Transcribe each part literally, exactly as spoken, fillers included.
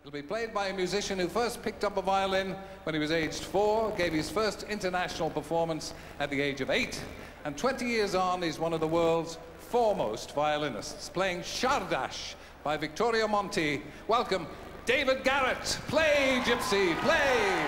It'll be played by a musician who first picked up a violin when he was aged four, gave his first international performance at the age of eight, and twenty years on, he's one of the world's foremost violinists, playing Czardash by Victorio Monti. Welcome, David Garrett. Play, Gypsy, play!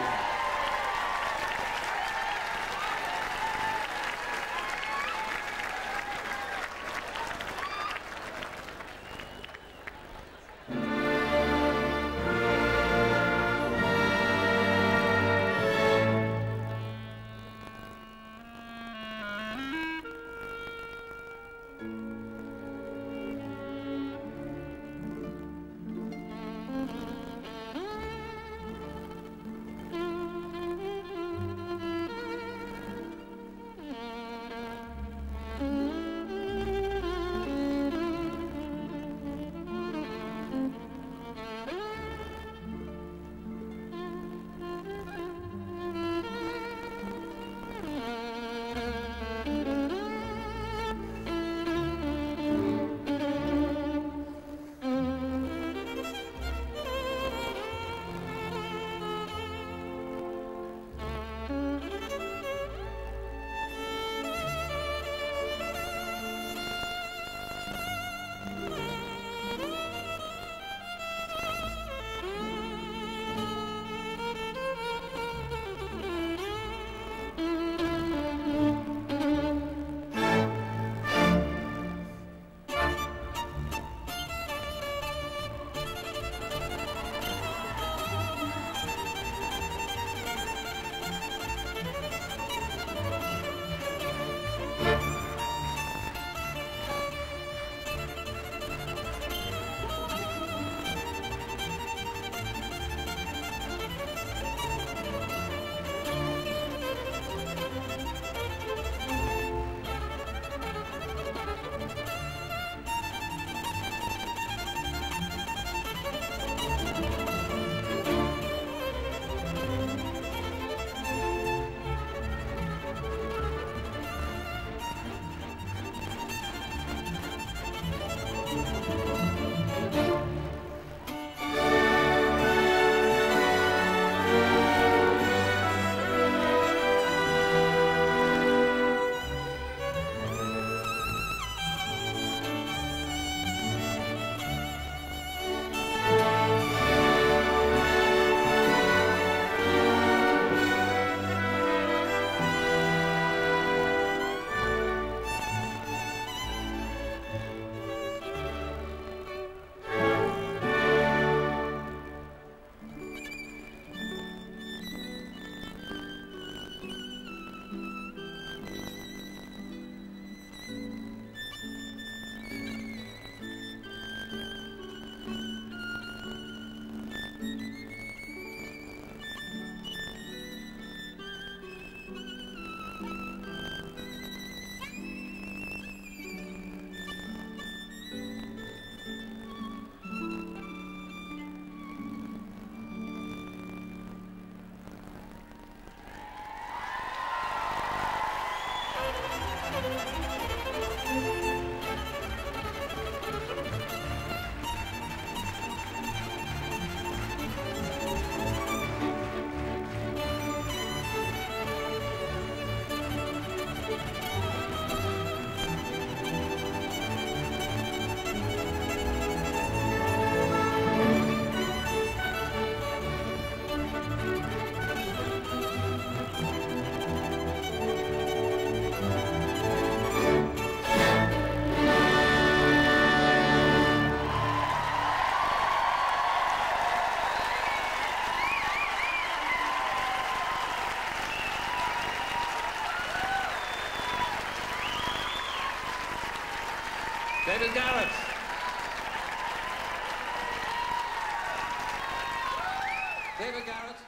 David Garrett. David Garrett.